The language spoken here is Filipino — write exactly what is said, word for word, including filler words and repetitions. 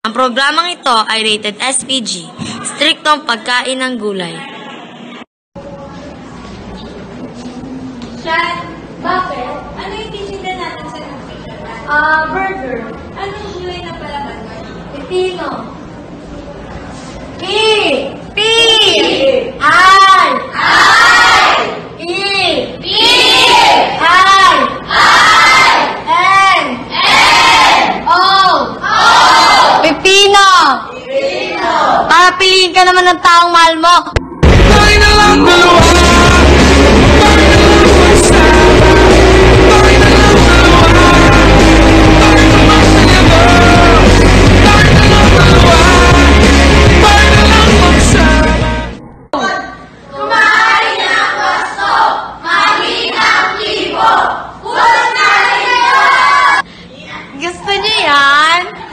Ang programang ito ay rated S P G, striktong pagkain ng gulay. Sean, bakit? Ano yung titinda natin sa nutrition? Ah, burger. Anong gulay na palaman? Pipino. P. P! I. I! E. P! I. I! N. N! O. O! Pipino. Pipino! Para piliin ka naman ng taong mahal mo. Tayo na lang dalawa. Tayo na lang magsama. Tayo na lang dalawa. Tayo na magtalaga. Tayo na lang dalawa. Tayo na lang magsama. Kumain ng gusto! Mahina ang tipo! Pulot na rin! Gusto niyo yan?